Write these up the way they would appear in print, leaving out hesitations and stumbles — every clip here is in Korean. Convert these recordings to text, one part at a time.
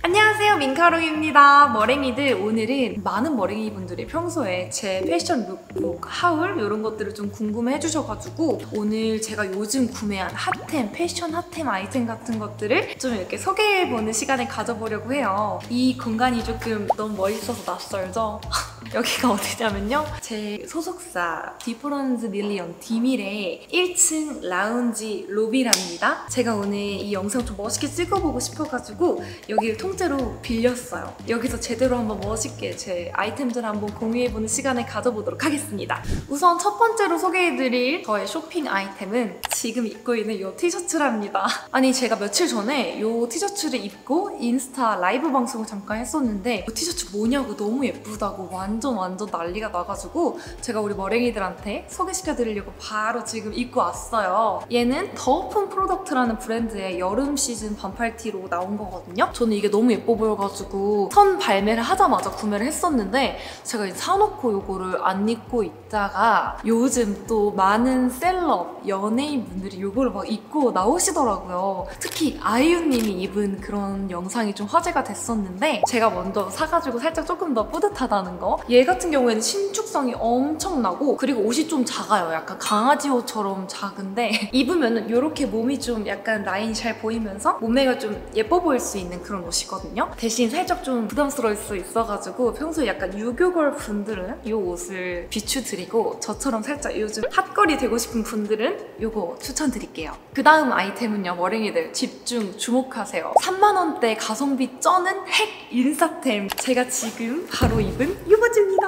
안녕하세요, 민카롱입니다. 머랭이들, 오늘은 많은 머랭이 분들이 평소에 제 패션 룩북, 하울 이런 것들을 좀 궁금해 해주셔가지고 오늘 제가 요즘 구매한 핫템, 패션 핫템 아이템 같은 것들을 좀 이렇게 소개해보는 시간을 가져보려고 해요. 이 공간이 조금 너무 멋있어서 낯설죠? 여기가 어디냐면요, 제 소속사 디퍼런스 밀리언 디밀의 1층 라운지 로비랍니다. 제가 오늘 이 영상 좀 멋있게 찍어보고 싶어가지고 여기를 통째로 빌렸어요. 여기서 제대로 한번 멋있게 제 아이템들을 한번 공유해보는 시간을 가져보도록 하겠습니다. 우선 첫 번째로 소개해드릴 저의 쇼핑 아이템은 지금 입고 있는 이 티셔츠랍니다. 아니, 제가 며칠 전에 이 티셔츠를 입고 인스타 라이브 방송을 잠깐 했었는데 이 티셔츠 뭐냐고 너무 예쁘다고 완전 난리가 나가지고 제가 우리 머랭이들한테 소개시켜드리려고 바로 지금 입고 왔어요. 얘는 더 오픈 프로덕트라는 브랜드의 여름 시즌 반팔티로 나온 거거든요. 저는 이게 너무 예뻐 보여가지고 선 발매를 하자마자 구매를 했었는데 제가 이제 사놓고 이거를 안 입고 있다가 요즘 또 많은 셀럽, 연예인분들이 이거를 막 입고 나오시더라고요. 특히 아이유님이 입은 그런 영상이 좀 화제가 됐었는데 제가 먼저 사가지고 살짝 조금 더 뿌듯하다는 거. 얘 같은 경우에는 신축성이 엄청나고 그리고 옷이 좀 작아요. 약간 강아지 옷처럼 작은데 입으면은 이렇게 몸이 좀 약간 라인이 잘 보이면서 몸매가 좀 예뻐 보일 수 있는 그런 옷이거든요. 대신 살짝 좀 부담스러울 수 있어가지고 평소에 약간 유교걸 분들은 이 옷을 비추드리고 저처럼 살짝 요즘 핫걸이 되고 싶은 분들은 이거 추천드릴게요. 그 다음 아이템은요, 머랭이들 집중 주목하세요. 3만 원대 가성비 쩌는 핵 인싸템. 제가 지금 바로 입은 이 바지입니다.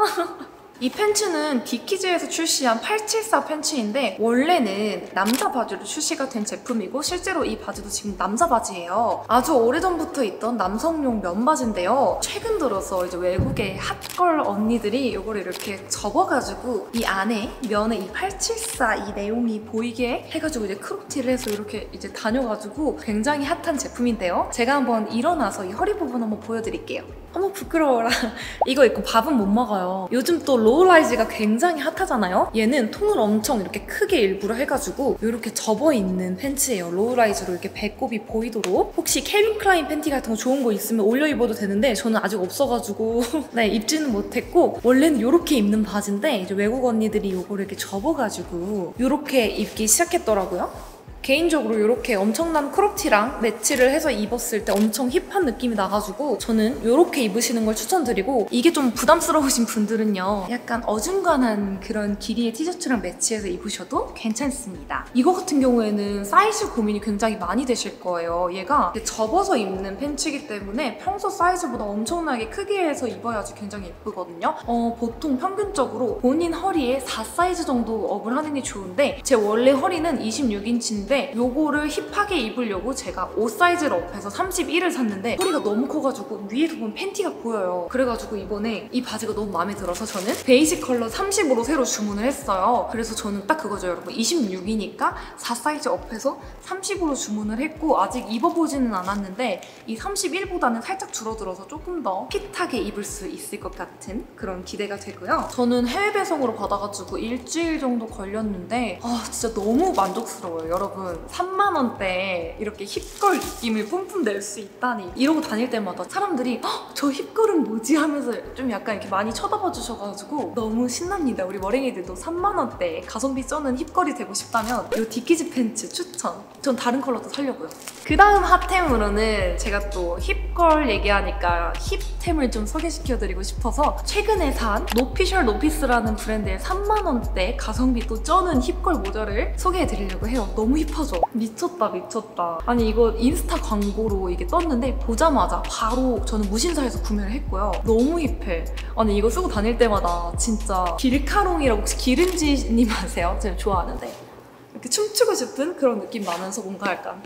이 팬츠는 디키즈에서 출시한 874 팬츠인데 원래는 남자 바지로 출시가 된 제품이고 실제로 이 바지도 지금 남자 바지예요. 아주 오래전부터 있던 남성용 면 바지인데요. 최근 들어서 이제 외국의 핫걸 언니들이 이거를 이렇게 접어가지고 이 안에 면에 이 874 이 내용이 보이게 해가지고 이제 크롭티를 해서 이렇게 이제 다녀가지고 굉장히 핫한 제품인데요. 제가 한번 일어나서 이 허리 부분 한번 보여드릴게요. 어머 부끄러워라. 이거 입고 밥은 못 먹어요. 요즘 또 로우라이즈가 굉장히 핫하잖아요. 얘는 통을 엄청 이렇게 크게 일부러 해가지고 이렇게 접어있는 팬츠예요. 로우라이즈로 이렇게 배꼽이 보이도록. 혹시 캘빈 클라인 팬티 같은 거 좋은 거 있으면 올려 입어도 되는데 저는 아직 없어가지고 네, 입지는 못했고 원래는 이렇게 입는 바지인데 이제 외국 언니들이 이거를 이렇게 접어가지고 이렇게 입기 시작했더라고요. 개인적으로 이렇게 엄청난 크롭티랑 매치를 해서 입었을 때 엄청 힙한 느낌이 나가지고 저는 이렇게 입으시는 걸 추천드리고, 이게 좀 부담스러우신 분들은요 약간 어중간한 그런 길이의 티셔츠랑 매치해서 입으셔도 괜찮습니다. 이거 같은 경우에는 사이즈 고민이 굉장히 많이 되실 거예요. 얘가 접어서 입는 팬츠이기 때문에 평소 사이즈보다 엄청나게 크게 해서 입어야지 굉장히 예쁘거든요. 보통 평균적으로 본인 허리에 4 사이즈 정도 업을 하는 게 좋은데 제 원래 허리는 26인치인데 요거를 힙하게 입으려고 제가 5 사이즈를 업해서 31을 샀는데 허리가 너무 커가지고 위에서 보면 팬티가 보여요. 그래가지고 이번에 이 바지가 너무 마음에 들어서 저는 베이직 컬러 30으로 새로 주문을 했어요. 그래서 저는 딱 그거죠, 여러분. 26이니까 4 사이즈 업해서 30으로 주문을 했고 아직 입어보지는 않았는데 이 31보다는 살짝 줄어들어서 조금 더 핏하게 입을 수 있을 것 같은 그런 기대가 되고요. 저는 해외 배송으로 받아가지고 일주일 정도 걸렸는데 진짜 너무 만족스러워요. 여러분, 3만 원대에 이렇게 힙걸 느낌을 뿜뿜 낼 수 있다니. 이러고 다닐 때마다 사람들이 저 힙걸은 뭐지? 하면서 좀 약간 이렇게 많이 쳐다봐 주셔가지고 너무 신납니다. 우리 머랭이들도 3만 원대에 가성비 쩌는 힙걸이 되고 싶다면 이 디키즈 팬츠 추천. 전 다른 컬러도 살려고요. 그 다음 핫템으로는 제가 또 힙걸 얘기하니까 힙템을 좀 소개시켜드리고 싶어서 최근에 산 노피셜 노피스라는 브랜드의 3만 원대 가성비 또 쩌는 힙걸 모자를 소개해드리려고 해요. 너무 힙하죠? 미쳤다 미쳤다. 아니 이거 인스타 광고로 이게 떴는데 보자마자 바로 저는 무신사에서 구매를 했고요. 너무 힙해. 아니 이거 쓰고 다닐 때마다 진짜 길카롱이라고 혹시 기른지님 아세요? 제가 좋아하는데 이렇게 춤추고 싶은 그런 느낌 나면서 뭔가 약간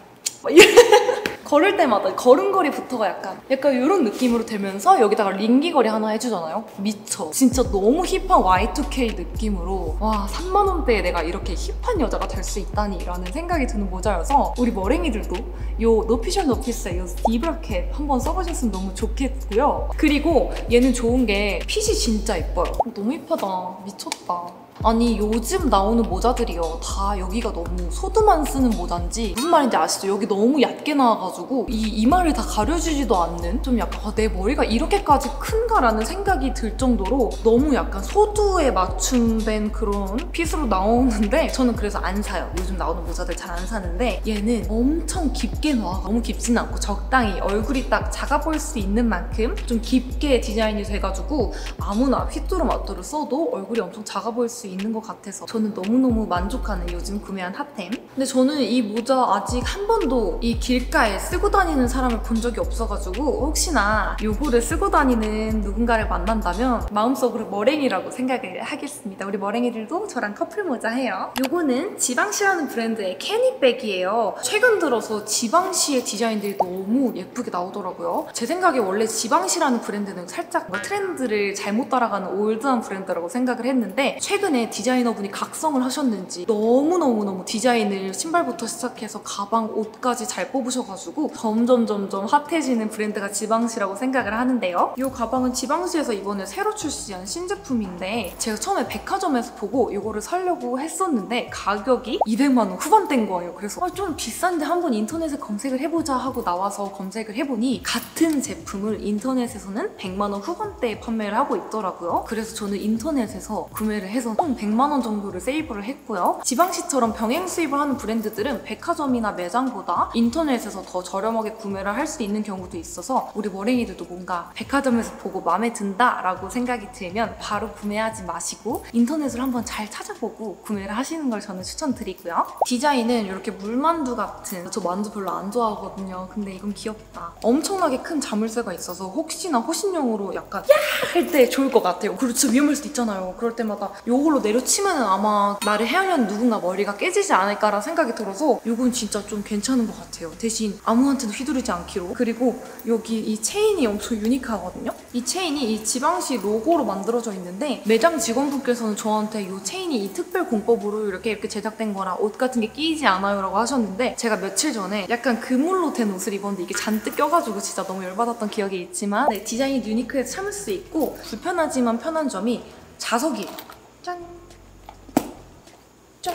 걸을 때마다 걸음걸이부터가 약간 이런 느낌으로 되면서 여기다가 링기걸이 하나 해주잖아요? 미쳐. 진짜 너무 힙한 Y2K 느낌으로 와 3만 원대에 내가 이렇게 힙한 여자가 될 수 있다니 라는 생각이 드는 모자여서 우리 머랭이들도 요 노피셜 노피스의 요 디브라켓 한번 써보셨으면 너무 좋겠고요. 그리고 얘는 좋은 게 핏이 진짜 예뻐요. 너무 힙하다. 미쳤다. 아니 요즘 나오는 모자들이요 다 여기가 너무 소두만 쓰는 모자인지 무슨 말인지 아시죠? 여기 너무 얕게 나와가지고 이 이마를 다 가려주지도 않는 좀 약간 내 머리가 이렇게까지 큰가라는 생각이 들 정도로 너무 약간 소두에 맞춤된 그런 핏으로 나오는데 저는 그래서 안 사요. 요즘 나오는 모자들 잘 안 사는데 얘는 엄청 깊게 나와. 너무 깊지는 않고 적당히 얼굴이 딱 작아 보일 수 있는 만큼 좀 깊게 디자인이 돼가지고 아무나 핏도로 맞도록 써도 얼굴이 엄청 작아 보일 수 있는 것 같아서 저는 너무너무 만족하는 요즘 구매한 핫템. 근데 저는 이 모자 아직 한 번도 이 길가에 쓰고 다니는 사람을 본 적이 없어가지고 혹시나 요거를 쓰고 다니는 누군가를 만난다면 마음속으로 머랭이라고 생각을 하겠습니다. 우리 머랭이들도 저랑 커플 모자 해요. 요거는 지방시라는 브랜드의 캐니백이에요. 최근 들어서 지방시의 디자인들이 너무 예쁘게 나오더라고요. 제 생각에 원래 지방시라는 브랜드는 살짝 트렌드를 잘못 따라가는 올드한 브랜드라고 생각을 했는데 최근에 디자이너분이 각성을 하셨는지 너무너무 디자인을 신발부터 시작해서 가방, 옷까지 잘 뽑으셔가지고 점점 핫해지는 브랜드가 지방시라고 생각을 하는데요. 이 가방은 지방시에서 이번에 새로 출시한 신제품인데 제가 처음에 백화점에서 보고 이거를 사려고 했었는데 가격이 200만 원 후반대인 거예요. 그래서 좀 비싼데 한번 인터넷에 검색을 해보자 하고 나와서 검색을 해보니 같은 제품을 인터넷에서는 100만 원 후반대에 판매를 하고 있더라고요. 그래서 저는 인터넷에서 구매를 해서 총 100만 원 정도를 세이브를 했고요. 지방시처럼 병행 수입을 하는 브랜드들은 백화점이나 매장보다 인터넷에서 더 저렴하게 구매를 할 수 있는 경우도 있어서 우리 머랭이들도 뭔가 백화점에서 보고 마음에 든다라고 생각이 들면 바로 구매하지 마시고 인터넷으로 한번 잘 찾아보고 구매를 하시는 걸 저는 추천드리고요. 디자인은 이렇게 물만두 같은, 저 만두 별로 안 좋아하거든요. 근데 이건 귀엽다. 엄청나게 큰 자물쇠가 있어서 혹시나 호신용으로 약간 야! 할 때 좋을 것 같아요. 그리고 진짜 위험할 수도 있잖아요. 그럴 때마다 이걸로 내려치면 아마 나를 헤아려는 누군가 머리가 깨지지 않을까라는 생각이 들어서 이건 진짜 좀 괜찮은 것 같아요. 대신 아무한테도 휘두르지 않기로. 그리고 여기 이 체인이 엄청 유니크하거든요. 이 체인이 이 지방시 로고로 만들어져 있는데 매장 직원분께서는 저한테 이 체인이 이 특별 공법으로 이렇게 제작된 거라 옷 같은 게 끼이지 않아요 라고 하셨는데 제가 며칠 전에 약간 그물로 된 옷을 입었는데 이게 잔뜩 껴가지고 진짜 너무 열받았던 기억이 있지만 네, 디자인이 유니크해서 참을 수 있고 불편하지만 편한 점이 자석이에요. 짠! 짠!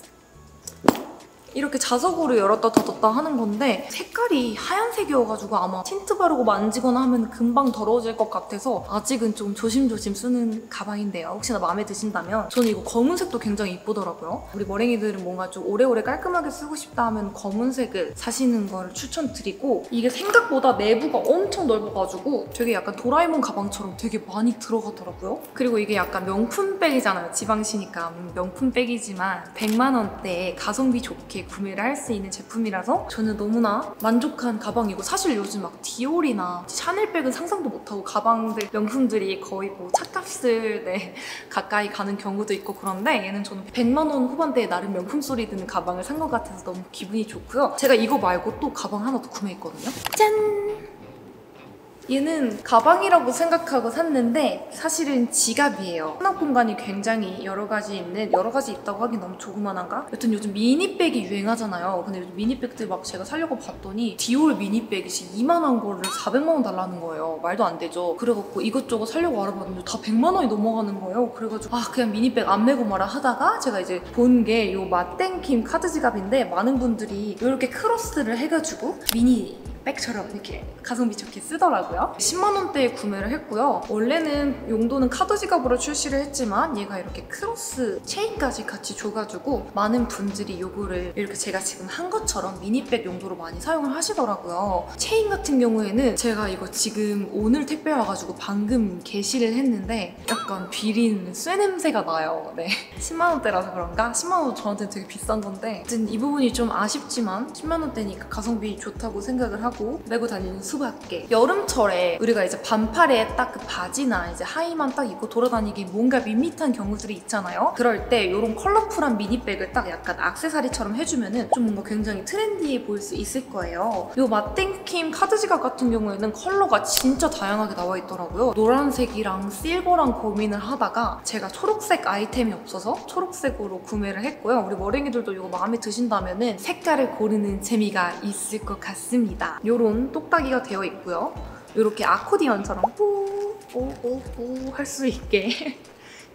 이렇게 자석으로 열었다 닫았다 하는 건데 색깔이 하얀색이어가지고 아마 틴트 바르고 만지거나 하면 금방 더러워질 것 같아서 아직은 좀 조심조심 쓰는 가방인데요. 혹시나 마음에 드신다면 저는 이거 검은색도 굉장히 이쁘더라고요. 우리 머랭이들은 뭔가 좀 오래오래 깔끔하게 쓰고 싶다 하면 검은색을 사시는 걸 추천드리고 이게 생각보다 내부가 엄청 넓어가지고 되게 약간 도라에몽 가방처럼 되게 많이 들어가더라고요. 그리고 이게 약간 명품백이잖아요. 지방시니까 명품백이지만 100만 원대에 가성비 좋게 구매를 할 수 있는 제품이라서 저는 너무나 만족한 가방이고 사실 요즘 막 디올이나 샤넬백은 상상도 못하고 가방들, 명품들이 거의 뭐 차값을 가까이 가는 경우도 있고 그런데 얘는 저는 100만 원 후반대에 나름 명품 소리 드는 가방을 산 것 같아서 너무 기분이 좋고요. 제가 이거 말고 또 가방 하나 더 구매했거든요. 짠! 얘는 가방이라고 생각하고 샀는데 사실은 지갑이에요. 수납 공간이 굉장히 여러 가지 있다고 하긴 너무 조그만한가? 여튼 요즘 미니백이 유행하잖아요. 근데 요즘 미니백들 막 제가 사려고 봤더니 디올 미니백이 2만 원 거를 400만 원 달라는 거예요. 말도 안 되죠. 그래갖고 이것저것 사려고 알아봤는데 다 100만 원이 넘어가는 거예요. 그래가지고 그냥 미니백 안 메고 마라 하다가 제가 이제 본 게 요 마땡킴 카드 지갑인데 많은 분들이 이렇게 크로스를 해가지고 미니 백처럼 이렇게 가성비 좋게 쓰더라고요. 10만 원대에 구매를 했고요. 원래는 용도는 카드 지갑으로 출시를 했지만 얘가 이렇게 크로스 체인까지 같이 줘가지고 많은 분들이 이거를 이렇게 제가 지금 한 것처럼 미니백 용도로 많이 사용을 하시더라고요. 체인 같은 경우에는 제가 이거 지금 오늘 택배 와가지고 방금 게시를 했는데 약간 비린 쇠 냄새가 나요. 네. 10만 원대라서 그런가? 10만 원 저한테는 되게 비싼 건데 어쨌든 이 부분이 좀 아쉽지만 10만 원대니까 가성비 좋다고 생각을 하고 메고 다니는 수밖에. 여름철에 우리가 이제 반팔에 딱 그 바지나 이제 하의만 딱 입고 돌아다니기 뭔가 밋밋한 경우들이 있잖아요. 그럴 때 이런 컬러풀한 미니백을 딱 약간 액세서리처럼 해주면은 좀 뭔가 굉장히 트렌디해 보일 수 있을 거예요. 이 마땡킴 카드 지갑 같은 경우에는 컬러가 진짜 다양하게 나와 있더라고요. 노란색이랑 실버랑 고민을 하다가 제가 초록색 아이템이 없어서 초록색으로 구매를 했고요. 우리 머랭이들도 이거 마음에 드신다면은 색깔을 고르는 재미가 있을 것 같습니다. 요런 똑딱이가 되어 있고요. 이렇게 아코디언처럼 뿌뿌뿌뿌 할 수 있게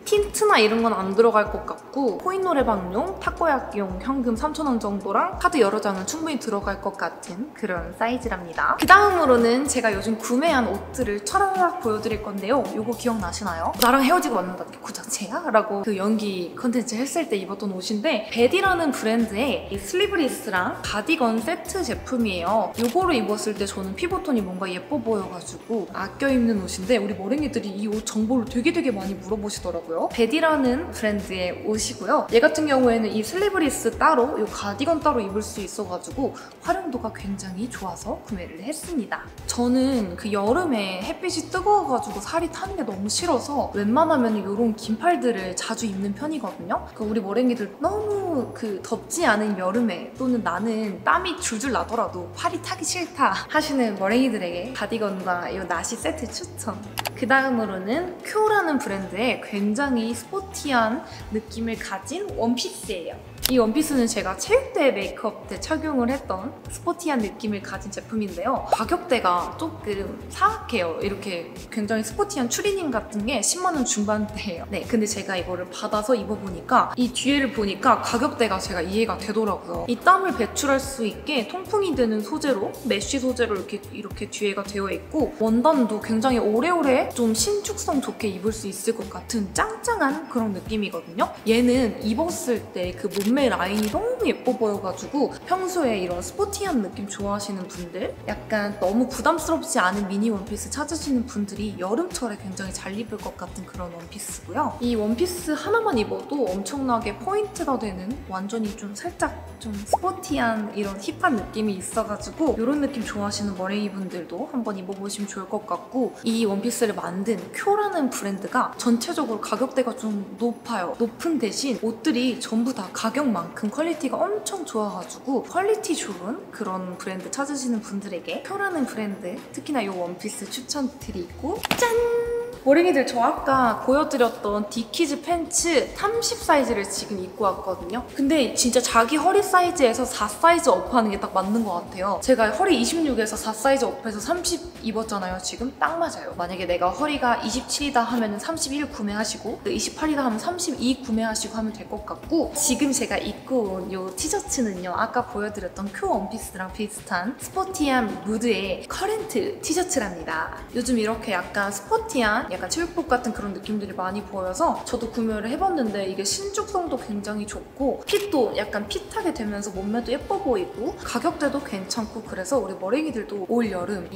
틴트나 이런 건 안 들어갈 것 같고 코인 노래방용, 타코야끼용 현금 3,000원 정도랑 카드 여러 장은 충분히 들어갈 것 같은 그런 사이즈랍니다. 그 다음으로는 제가 요즘 구매한 옷들을 차라락 보여드릴 건데요. 이거 기억나시나요? 나랑 헤어지고 만난다는 게 그 자체야? 라고 그 연기 컨텐츠 했을 때 입었던 옷인데 베디라는 브랜드의 이 슬리브리스랑 가디건 세트 제품이에요. 이거를 입었을 때 저는 피부톤이 뭔가 예뻐 보여가지고 아껴 입는 옷인데 우리 머랭이들이 이 옷 정보를 되게 많이 물어보시더라고요. 베디라는 브랜드의 옷이고요. 얘 같은 경우에는 이 슬리브리스 따로, 이 가디건 따로 입을 수 있어가지고 활용도가 굉장히 좋아서 구매를 했습니다. 저는 그 여름에 햇빛이 뜨거워가지고 살이 타는 게 너무 싫어서 웬만하면 이런 긴 팔들을 자주 입는 편이거든요. 우리 머랭이들 너무 덥지 않은 여름에 또는 나는 땀이 줄줄 나더라도 팔이 타기 싫다 하시는 머랭이들에게 가디건과 이 나시 세트 추천. 그 다음으로는 큐라는 브랜드의 굉장히 스포티한 느낌을 가진 원피스예요. 이 원피스는 제가 체육대 메이크업 때 착용을 했던 스포티한 느낌을 가진 제품인데요. 가격대가 조금 사악해요. 이렇게 굉장히 스포티한 추리닝 같은 게 10만 원 중반대예요. 네, 근데 제가 이거를 받아서 입어보니까 이 뒤에를 보니까 가격대가 제가 이해가 되더라고요. 이 땀을 배출할 수 있게 통풍이 되는 소재로 메쉬 소재로 이렇게 뒤에가 되어 있고 원단도 굉장히 오래오래 좀 신축성 좋게 입을 수 있을 것 같은 짱짱한 그런 느낌이거든요. 얘는 입었을 때 그 몸매 라인이 너무 예뻐 보여가지고 평소에 이런 스포티한 느낌 좋아하시는 분들, 약간 너무 부담스럽지 않은 미니 원피스 찾으시는 분들이 여름철에 굉장히 잘 입을 것 같은 그런 원피스고요. 이 원피스 하나만 입어도 엄청나게 포인트가 되는 완전히 좀 살짝 좀 스포티한 이런 힙한 느낌이 있어가지고 이런 느낌 좋아하시는 머랭이 분들도 한번 입어보시면 좋을 것 같고, 이 원피스를 만든 큐라는 브랜드가 전체적으로 가격대가 좀 높아요. 높은 대신 옷들이 전부 다 가격만큼 퀄리티가 엄청 좋아가지고 퀄리티 좋은 그런 브랜드 찾으시는 분들에게 큐라는 브랜드 특히나 이 원피스 추천드리고, 짠! 머랭이들, 저 아까 보여드렸던 디키즈 팬츠 30 사이즈를 지금 입고 왔거든요. 근데 진짜 자기 허리 사이즈에서 4 사이즈 업하는 게 딱 맞는 것 같아요. 제가 허리 26에서 4 사이즈 업해서 30 입었잖아요. 지금 딱 맞아요. 만약에 내가 허리가 27이다 하면 31 구매하시고 28이다 하면 32 구매하시고 하면 될 것 같고, 지금 제가 입고 온 이 티셔츠는요, 아까 보여드렸던 큐 원피스랑 비슷한 스포티한 무드의 커렌트 티셔츠랍니다. 요즘 이렇게 약간 스포티한 약간 체육복 같은 그런 느낌들이 많이 보여서 저도 구매를 해봤는데 이게 신축성도 굉장히 좋고 핏도 약간 핏하게 되면서 몸매도 예뻐 보이고 가격대도 괜찮고, 그래서 우리 머랭이들도 올 여름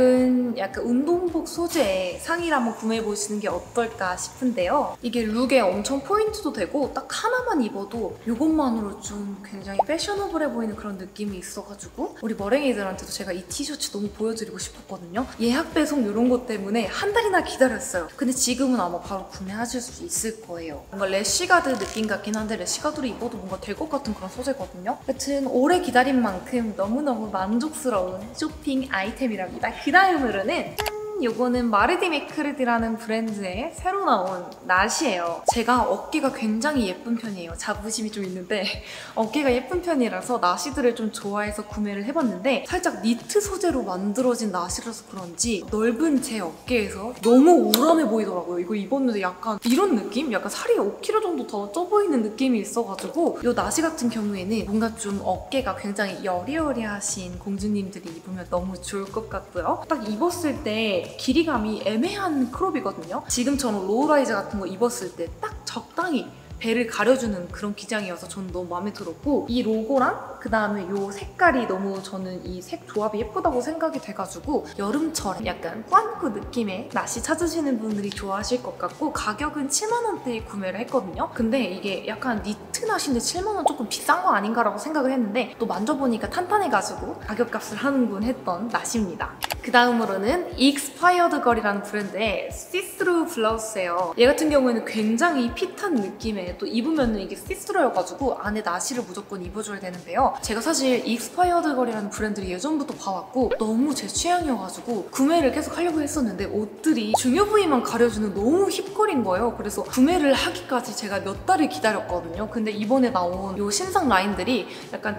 얇은 약간 운동복 소재의 상의를 한번 구매해보시는 게 어떨까 싶은데요. 이게 룩에 엄청 포인트도 되고 딱 하나만 입어도 이것만으로 좀 굉장히 패셔너블해 보이는 그런 느낌이 있어가지고 우리 머랭이들한테도 제가 이 티셔츠 너무 보여드리고 싶었거든요. 예약 배송 이런 것 때문에 한 달이나 기다렸어요. 근데 지금은 아마 바로 구매하실 수 있을 거예요. 뭔가 래쉬가드 느낌 같긴 한데 래쉬가드로 입어도 뭔가 될 것 같은 그런 소재거든요. 여튼 오래 기다린 만큼 너무너무 만족스러운 쇼핑 아이템이랍니다. 그 다음으로는 요거는 마르디 메크르디라는 브랜드의 새로 나온 나시예요. 제가 어깨가 굉장히 예쁜 편이에요. 자부심이 좀 있는데 어깨가 예쁜 편이라서 나시들을 좀 좋아해서 구매를 해봤는데 살짝 니트 소재로 만들어진 나시라서 그런지 넓은 제 어깨에서 너무 우람해 보이더라고요. 이거 입었는데 약간 이런 느낌? 약간 살이 5kg 정도 더 쪄 보이는 느낌이 있어가지고 이 나시 같은 경우에는 뭔가 좀 어깨가 굉장히 여리여리하신 공주님들이 입으면 너무 좋을 것 같고요. 딱 입었을 때 길이감이 애매한 크롭이거든요. 지금처럼 로우라이즈 같은 거 입었을 때 딱 적당히 배를 가려주는 그런 기장이어서 저는 너무 마음에 들었고, 이 로고랑 그 다음에 이 색깔이 너무 저는 이 색 조합이 예쁘다고 생각이 돼가지고 여름철에 약간 꾸안꾸 느낌의 나시 찾으시는 분들이 좋아하실 것 같고, 가격은 7만 원대에 구매를 했거든요. 근데 이게 약간 니트 나시인데 7만 원 조금 비싼 거 아닌가라고 생각을 했는데 또 만져보니까 탄탄해가지고 가격값을 하는군 했던 나시입니다. 그 다음으로는 익스파이어드 걸이라는 브랜드의 시스루 블라우스예요. 얘 같은 경우에는 굉장히 핏한 느낌의, 또 입으면 이게 시스루여가지고 안에 나시를 무조건 입어줘야 되는데요. 제가 사실 익스파이어드 걸이라는 브랜드를 예전부터 봐왔고 너무 제 취향이어가지고 구매를 계속 하려고 했었는데 옷들이 중요 부위만 가려주는 너무 힙걸인 거예요. 그래서 구매를 하기까지 제가 몇 달을 기다렸거든요. 근데 이번에 나온 이 신상 라인들이 약간 적당한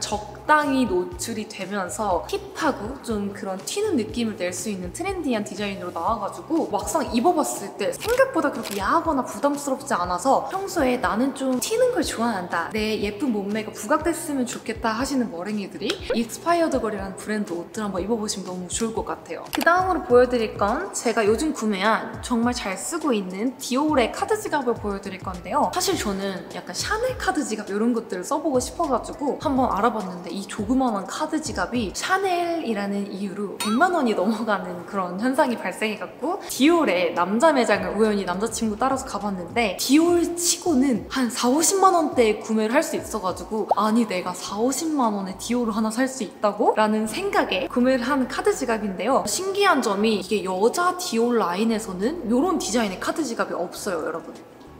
적당히 노출이 되면서 힙하고 좀 그런 튀는 느낌을 낼 수 있는 트렌디한 디자인으로 나와가지고 막상 입어봤을 때 생각보다 그렇게 야하거나 부담스럽지 않아서 평소에 나는 좀 튀는 걸 좋아한다, 내 예쁜 몸매가 부각됐으면 좋겠다 하시는 머랭이들이 익스파이어드 걸이라는 브랜드 옷들 한번 입어보시면 너무 좋을 것 같아요. 그 다음으로 보여드릴 건 제가 요즘 구매한 정말 잘 쓰고 있는 디올의 카드 지갑을 보여드릴 건데요. 사실 저는 약간 샤넬 카드 지갑 이런 것들을 써보고 싶어가지고 한번 알아봤는데 이 조그마한 카드 지갑이 샤넬이라는 이유로 100만 원이 넘어가는 그런 현상이 발생해갖고 디올의 남자 매장을 우연히 남자친구 따라서 가봤는데 디올 치고는 한 4, 50만 원대에 구매를 할 수 있어가지고 아니 내가 4, 50만 원에 디올을 하나 살 수 있다고? 라는 생각에 구매를 한 카드 지갑인데요. 신기한 점이 이게 여자 디올 라인에서는 이런 디자인의 카드 지갑이 없어요, 여러분.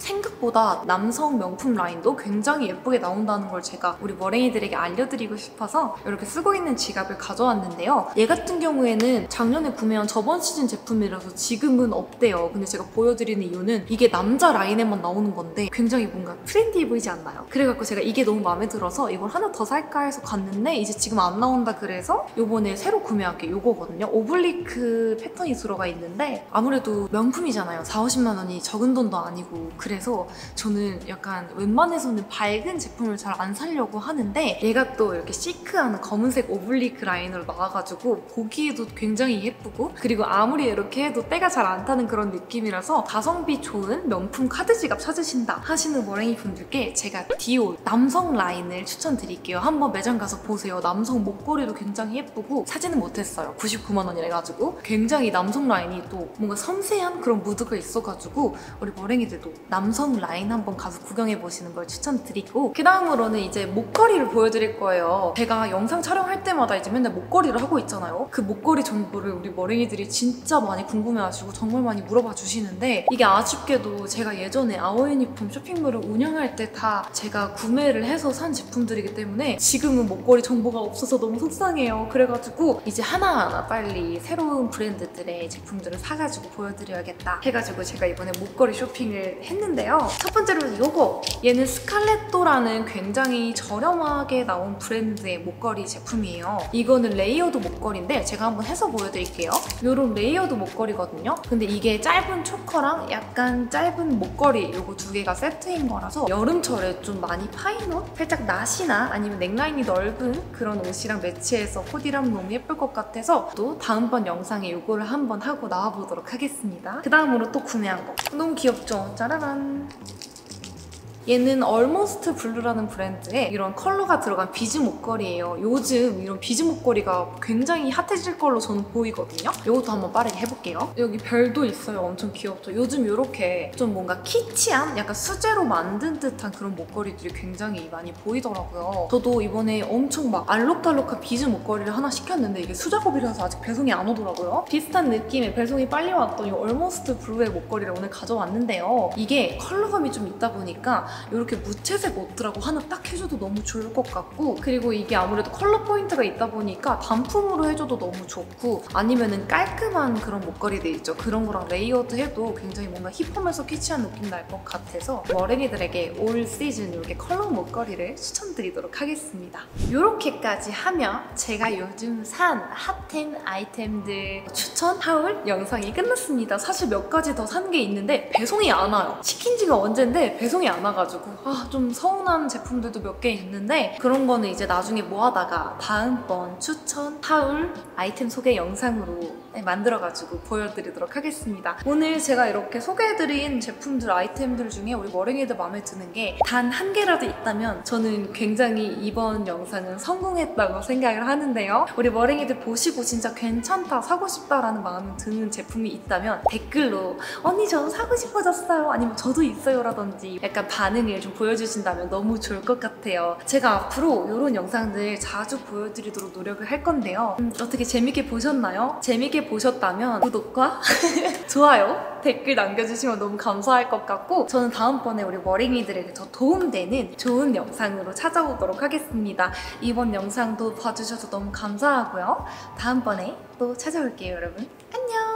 생각보다 남성 명품 라인도 굉장히 예쁘게 나온다는 걸 제가 우리 머랭이들에게 알려드리고 싶어서 이렇게 쓰고 있는 지갑을 가져왔는데요. 얘 같은 경우에는 작년에 구매한 저번 시즌 제품이라서 지금은 없대요. 근데 제가 보여드리는 이유는 이게 남자 라인에만 나오는 건데 굉장히 뭔가 트렌디해 보이지 않나요? 그래갖고 제가 이게 너무 마음에 들어서 이걸 하나 더 살까 해서 갔는데 이제 지금 안 나온다 그래서 요번에 새로 구매한 게 요거거든요. 오블리크 패턴이 들어가 있는데 아무래도 명품이잖아요. 4, 50만 원이 적은 돈도 아니고 그래서 저는 약간 웬만해서는 밝은 제품을 잘 안 사려고 하는데 얘가 또 이렇게 시크한 검은색 오블리크 라인으로 나와가지고 보기에도 굉장히 예쁘고 그리고 아무리 이렇게 해도 때가 잘 안 타는 그런 느낌이라서 가성비 좋은 명품 카드 지갑 찾으신다 하시는 머랭이 분들께 제가 디올 남성 라인을 추천드릴게요. 한번 매장 가서 보세요. 남성 목걸이도 굉장히 예쁘고 사진은 못했어요. 99만 원이라 해가지고 굉장히 남성 라인이 또 뭔가 섬세한 그런 무드가 있어가지고 우리 머랭이들도 남성 라인 한번 가서 구경해보시는 걸 추천드리고 그 다음으로는 이제 목걸이를 보여드릴 거예요. 제가 영상 촬영할 때마다 이제 맨날 목걸이를 하고 있잖아요. 그 목걸이 정보를 우리 머랭이들이 진짜 많이 궁금해하시고 정말 많이 물어봐 주시는데 이게 아쉽게도 제가 예전에 아워유니폼 쇼핑몰을 운영할 때 다 제가 구매를 해서 산 제품들이기 때문에 지금은 목걸이 정보가 없어서 너무 속상해요. 그래가지고 이제 하나하나 빨리 새로운 브랜드들의 제품들을 사가지고 보여드려야겠다 해가지고 제가 이번에 목걸이 쇼핑을 했는데요. 첫 번째로는 요거! 얘는 스칼렛도라는 굉장히 저렴하게 나온 브랜드의 목걸이 제품이에요. 이거는 레이어드 목걸이인데 제가 한번 해서 보여드릴게요. 요런 레이어드 목걸이거든요. 근데 이게 짧은 초커랑 약간 짧은 목걸이 요거 두 개가 세트인 거라서 여름철에 좀 많이 파인 옷? 살짝 나시나 아니면 넥라인이 넓은 그런 옷이랑 매치해서 코디라면 너무 예쁠 것 같아서 또 다음번 영상에 요거를 한번 하고 나와보도록 하겠습니다. 그 다음으로 또 구매한 거. 너무 귀엽죠? 짜라란! 얘는 Almost Blue라는 브랜드의 이런 컬러가 들어간 비즈 목걸이에요. 요즘 이런 비즈 목걸이가 굉장히 핫해질 걸로 저는 보이거든요. 이것도 한번 빠르게 해볼게요. 여기 별도 있어요. 엄청 귀엽죠? 요즘 이렇게 좀 뭔가 키치한 약간 수제로 만든 듯한 그런 목걸이들이 굉장히 많이 보이더라고요. 저도 이번에 엄청 막 알록달록한 비즈 목걸이를 하나 시켰는데 이게 수작업이라서 아직 배송이 안 오더라고요. 비슷한 느낌의 배송이 빨리 왔던 이 Almost Blue의 목걸이를 오늘 가져왔는데요. 이게 컬러감이 좀 있다 보니까 이렇게 무채색 옷들하고 하나 딱 해줘도 너무 좋을 것 같고 그리고 이게 아무래도 컬러 포인트가 있다 보니까 단품으로 해줘도 너무 좋고 아니면은 깔끔한 그런 목걸이들 있죠. 그런 거랑 레이어드 해도 굉장히 뭔가 힙하면서 키치한 느낌 날 것 같아서 머랭이들에게 올 시즌 이렇게 컬러 목걸이를 추천드리도록 하겠습니다. 이렇게까지 하면 제가 요즘 산 핫템 아이템들 추천 하울 영상이 끝났습니다. 사실 몇 가지 더 산 게 있는데 배송이 안 와요. 시킨 지가 언젠데 배송이 안 와가지고 좀 서운한 제품들도 몇 개 있는데 그런 거는 이제 나중에 모아다가 다음번 추천 하울 아이템 소개 영상으로 만들어가지고 보여드리도록 하겠습니다. 오늘 제가 이렇게 소개해드린 제품들 아이템들 중에 우리 머랭이들 마음에 드는 게 단 한 개라도 있다면 저는 굉장히 이번 영상은 성공했다고 생각을 하는데요. 우리 머랭이들 보시고 진짜 괜찮다 사고 싶다라는 마음이 드는 제품이 있다면 댓글로 언니 저 사고 싶어졌어요 아니면 저도 있어요 라든지 약간 반응을 좀 보여주신다면 너무 좋을 것 같아요. 제가 앞으로 이런 영상들 자주 보여드리도록 노력을 할 건데요. 어떻게 재밌게 보셨나요? 재밌게 보셨다면 구독과 좋아요, 댓글 남겨주시면 너무 감사할 것 같고 저는 다음번에 우리 머랭이들에게 더 도움되는 좋은 영상으로 찾아오도록 하겠습니다. 이번 영상도 봐주셔서 너무 감사하고요. 다음번에 또 찾아올게요, 여러분. 안녕!